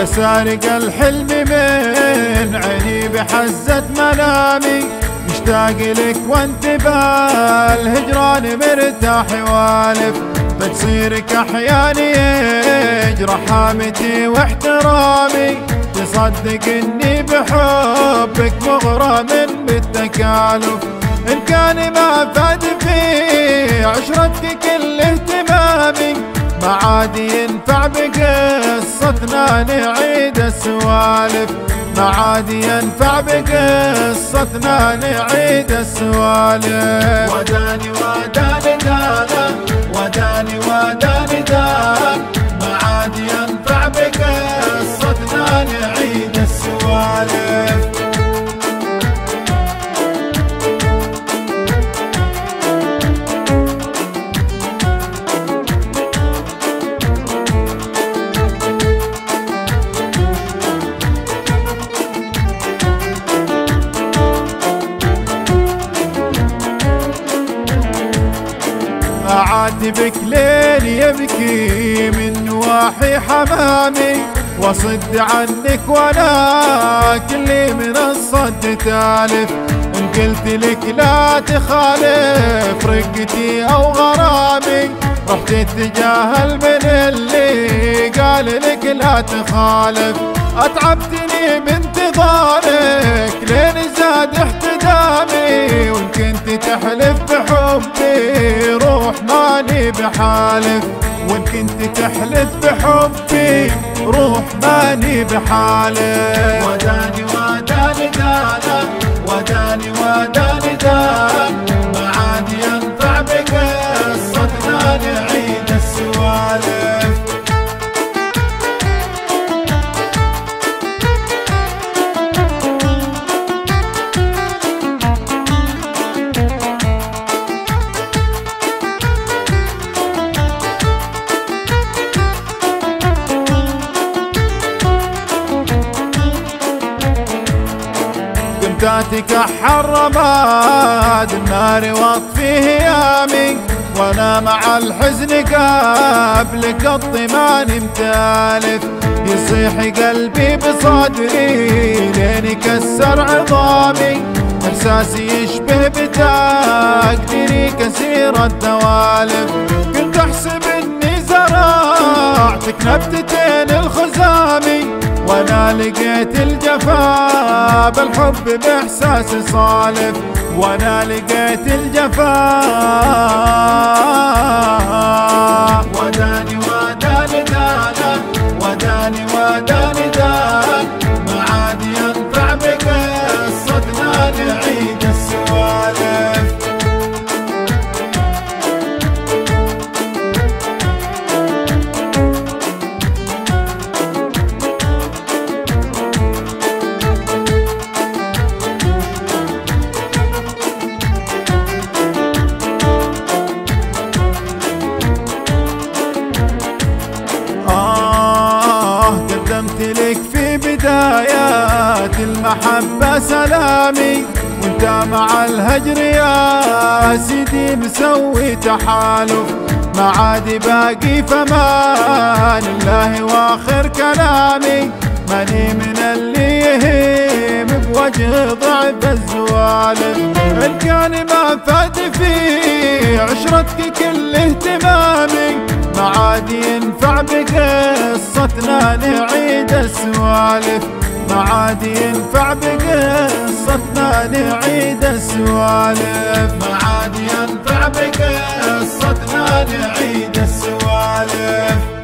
سارق الحلم من عيني بحزة منامي، مشتاق لك وانت بالهجران مرتاح والف، تقصيرك احياني يجرح هامتي واحترامي، تصدق اني بحبك مغرم بالتكالف، ان كان ما فاد في عشرتك كل اهتمامي، ما عاد ينفع بقصتنا نعيد السوالف، ما عاد ينفع بقصتنا نعيد السوالف. وداني وداني دانا، وداني وداني دانا، ما عاد ينفع بقصتنا نعيد السوالف. أعاتبك ليل يبكي من نواحي حمامي، وصد عنك وانا كلي من الصد تالف، ان قلت لك لا تخالف رقتي او غرامي، رحت تتجاهل من اللي قال لك لا تخالف، اتعبتني بانتظارك لين زاد احتدامي، وان كنت تحلف بحبي روح ماني بحالف، وان كنت تحلف بحبي روح ماني بحالف. وداني وداني دانا، وداني وداني دانا، ما عاد ينفع بقصتنا نعيد السوالف. قمتاتك حرمات النار واطفي هيامي، وانا مع الحزن قبلك الطمان متالف، يصيح قلبي بصدري لين يكسر عظامي، احساسي يشبه بتقديري كثير الدوالف، كنت احسب اني زرعتك نبتتين الخزامي، وانا لقيت الجفا بالحب باحساسي صالف، وانا لقيت الجفا. وداني وداني دانا، وداني وداني دانا، ما عاد ينفع بقصتنا نعيد السوالف. قدمت لك في بدايات المحبة سلامي، وانت مع الهجر يا سيدي مسوي تحالف، ما عاد باقي فمان الله واخر كلامي، ماني من اللي يهيم بوجه ضعف الزوالف، ان كان ما فات في عشرتك كل اهتمامي، ما عاد ينفع بقصتنا نعيد السوالف، ما عاد ينفع بقصتنا نعيد السوالف، ما عاد ينفع بقصتنا نعيد السوالف.